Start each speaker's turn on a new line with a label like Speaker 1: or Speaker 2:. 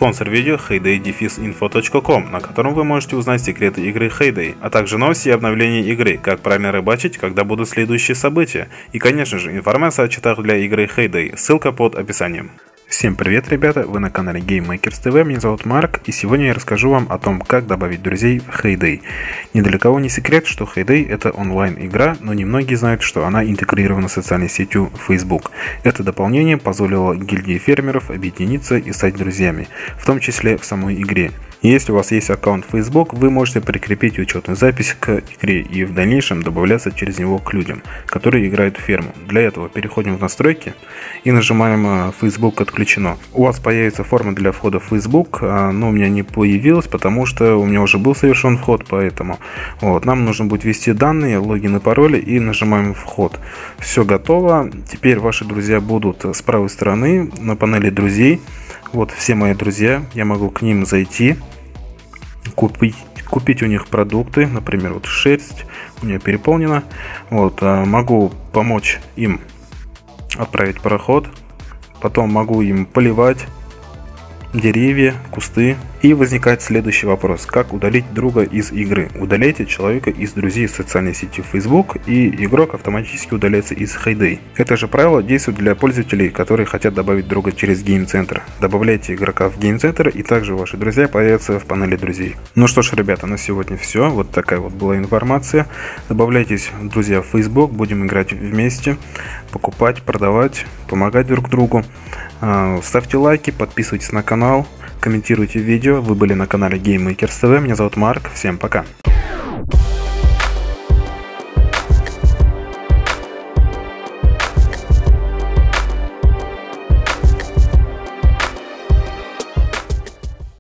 Speaker 1: Спонсор видео heyday-info.com, на котором вы можете узнать секреты игры Heyday, а также новости и обновления игры, как правильно рыбачить, когда будут следующие события, и конечно же информация о чатах для игры Heyday, ссылка под описанием. Всем привет, ребята, вы на канале GameMakers TV, меня зовут Марк, и сегодня я расскажу вам о том, как добавить друзей в Heyday. Ни для кого не секрет, что Heyday это онлайн-игра, но немногие знают, что она интегрирована с социальной сетью Facebook. Это дополнение позволило гильдии фермеров объединиться и стать друзьями, в том числе в самой игре. Если у вас есть аккаунт Facebook, вы можете прикрепить учетную запись к игре и в дальнейшем добавляться через него к людям, которые играют в ферму. Для этого переходим в настройки и нажимаем Facebook отключено. У вас появится форма для входа в Facebook, но у меня не появилась, потому что у меня уже был совершен вход, поэтому нам нужно будет ввести данные, логин и пароли и нажимаем вход. Все готово. Теперь ваши друзья будут с правой стороны на панели друзей. Вот все мои друзья, я могу к ним зайти, купить у них продукты, например, вот шерсть у меня переполнена, могу помочь им отправить пароход, потом могу им поливать деревья, кусты. И возникает следующий вопрос: как удалить друга из игры? Удаляйте человека из друзей в социальной сети Facebook, и игрок автоматически удаляется из Heyday. Это же правило действует для пользователей, которые хотят добавить друга через Game Center. Добавляйте игрока в Game Center, и также ваши друзья появятся в панели друзей. Ну что ж, ребята, на сегодня все. Вот такая вот была информация. Добавляйтесь, друзья, в Facebook, будем играть вместе, покупать, продавать, помогать друг другу. Ставьте лайки, подписывайтесь на канал, комментируйте видео. Вы были на канале GameMakers TV. Меня зовут Марк. Всем пока.